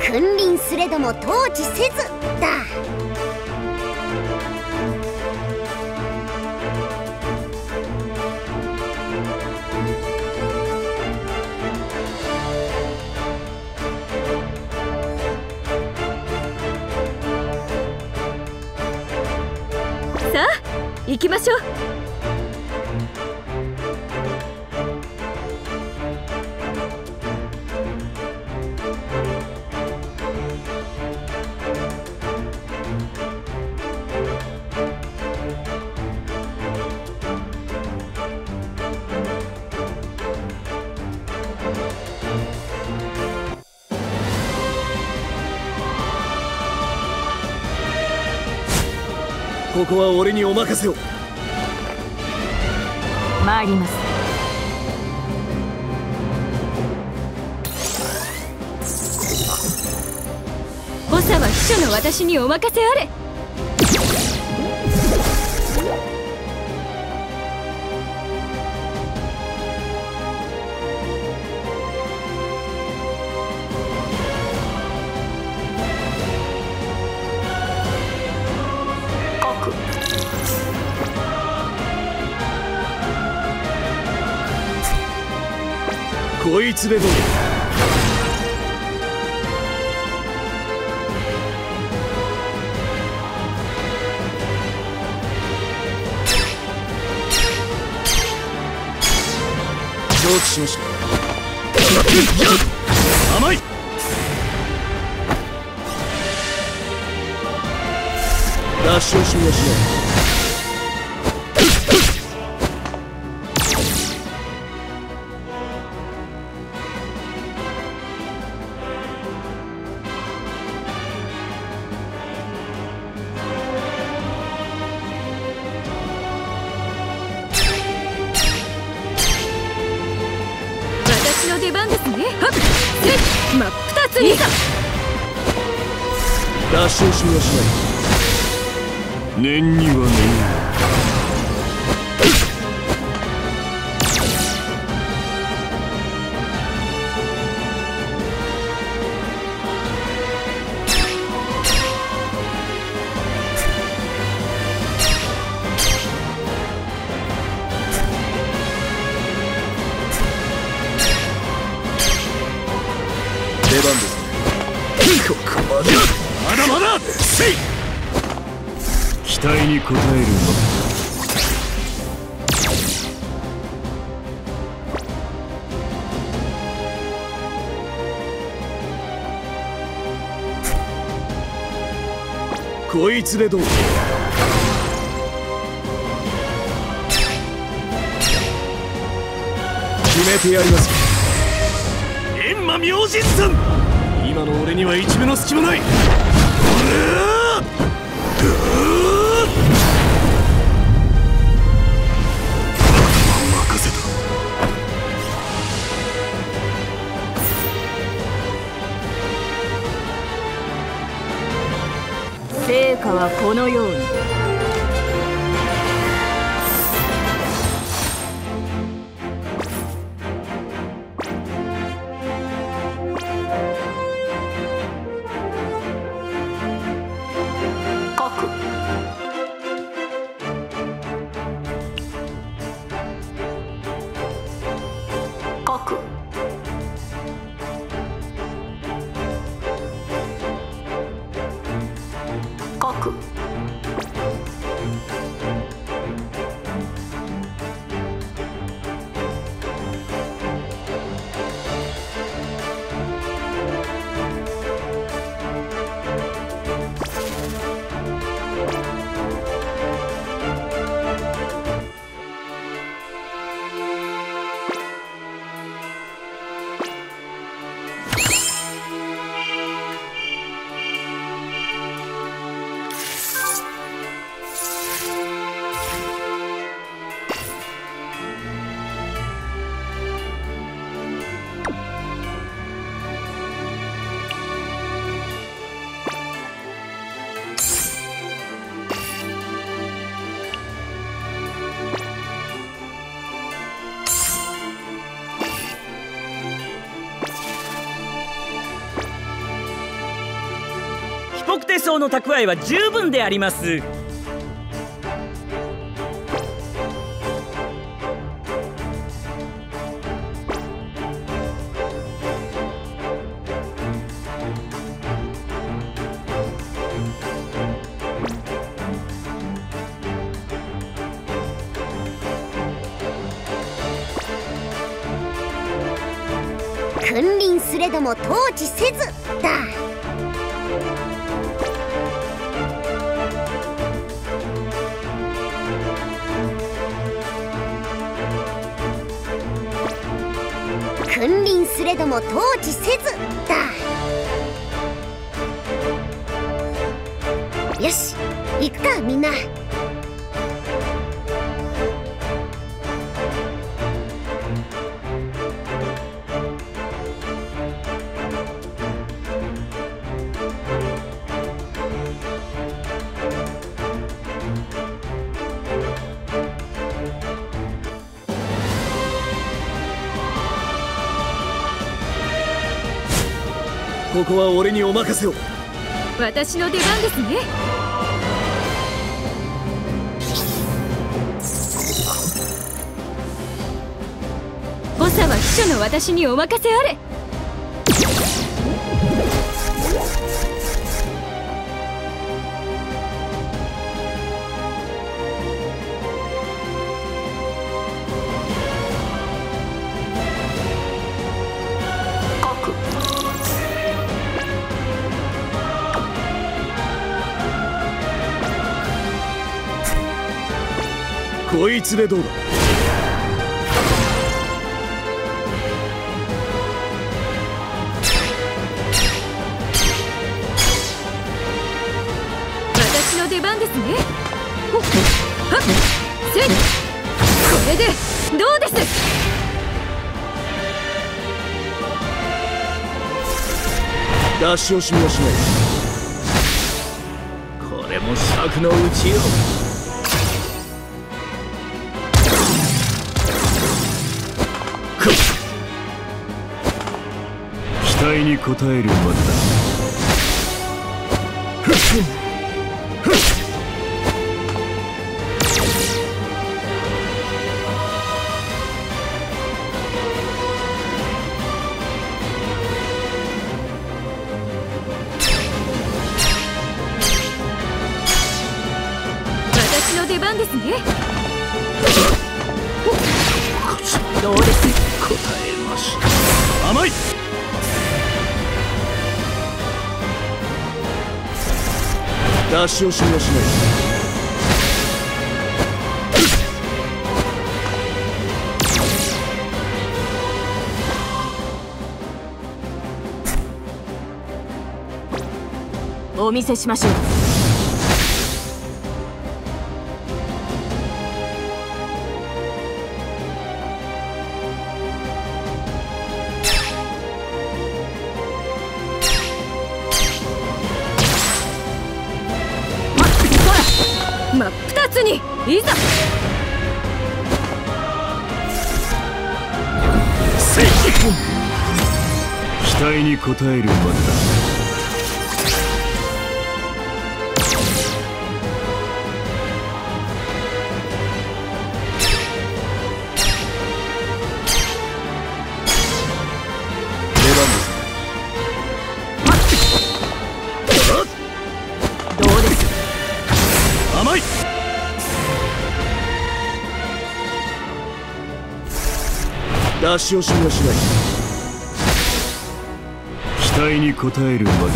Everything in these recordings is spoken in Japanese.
君臨すれども統治せずだ。 さあ行きましょう。 ここは俺にお任せを。 参ります。補佐は秘書の私にお任せあれ。 こいつでどう？承知しました。甘い。脱出しましょう。 私の出番ですね。はっ、せっ、真っ二つにさ。 脱出しましょう。念には念を。出番ですね。ここまで。まだまだ。せい。期待に応えるの。こいつでどう？決めてやります。閻魔明神さん、今の俺には一分の隙もない。任せた。 成果はこのように。 手層の蓄えは十分であります。 君臨すれども統治せずだ。君臨すれども統治せずだ。よし、行くかみんな。 ここは俺にお任せを。 私の出番ですね。長は秘書の私にお任せあれ。 こいつでどうだ。 私の出番ですね。はっせい。これでどうです。 出し惜しみはしない。これも策のうちよ。期待に応えるまでだ。 私の出番ですね。どうです。 答えます。甘い。出し惜しみはしない。 お見せしましょう。真っ二つにいざ。 せい。期待に応えるまでだ。出番です。 どうです。 甘い。出し惜しみはしない。期待に応えるまでだ。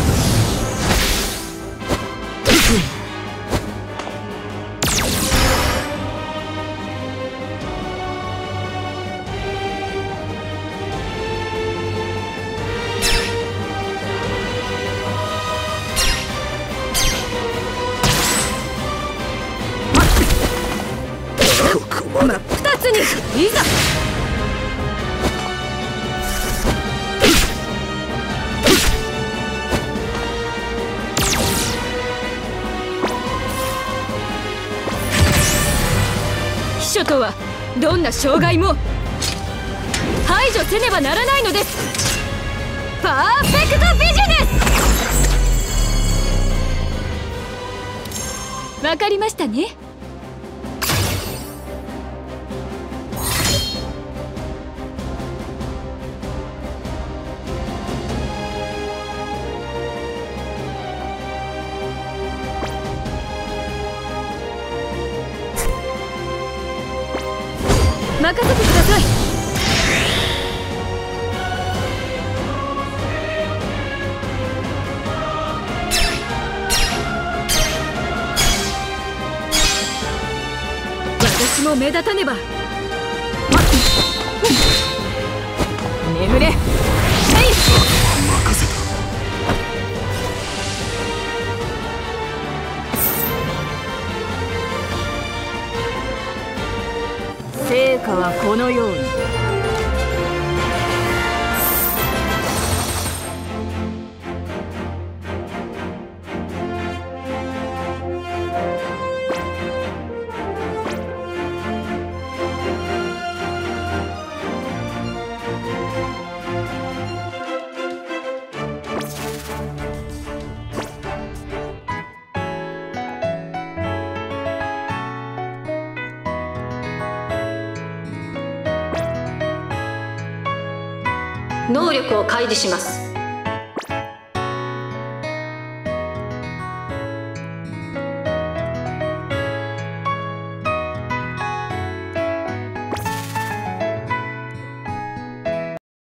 真っ二つにいざ。秘書とはどんな障害も排除せねばならないのです。パーフェクトビジネス。 わかりましたね。任せてください。私も目立たねば。眠れ。 任せた。 成果はこのように。 能力を開示します。